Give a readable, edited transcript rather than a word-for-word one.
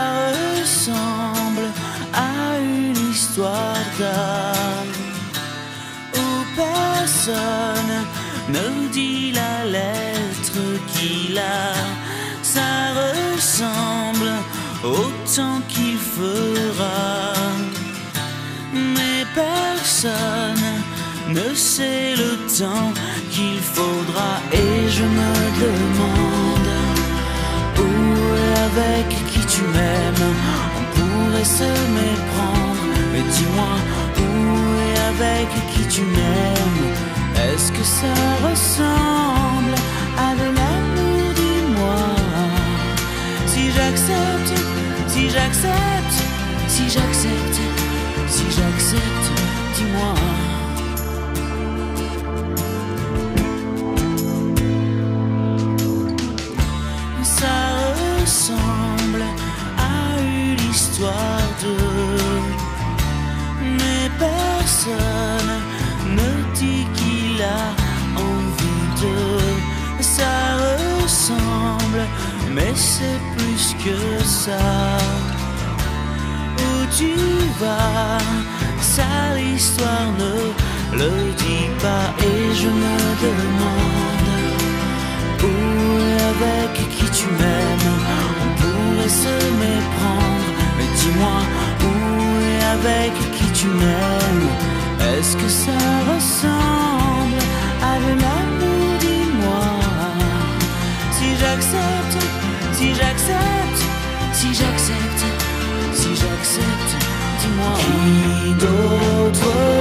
ressemble à une histoire d'âme où personne ne dit la lettre qu'il a. Ça ressemble au temps qu'il fera, mais personne ne sait le temps qu'il faudra. Et je me demande où et avec qui tu m'aimes. On pourrait se méprendre, mais dis-moi où et avec qui tu m'aimes. Est-ce que ça ressemble à de l'amour? Dis-moi. Si j'accepte, si j'accepte, si j'accepte, si j'accepte, dis-moi. Ça ressemble à une histoire de, mais personne ne dit qu'il a envie de. Ça ressemble, mais c'est plus que ça. Où tu vas, ça l'histoire ne le dit pas. Et je me demande où et avec qui tu m'aimes. On pourrait se méprendre, mais dis-moi où et avec qui tu m'aimes. Est-ce que ça ressemble à de l'amour? Dis-moi. Si j'accepte, si j'accepte, si j'accepte, si j'accepte, dis-moi. Qui d'autre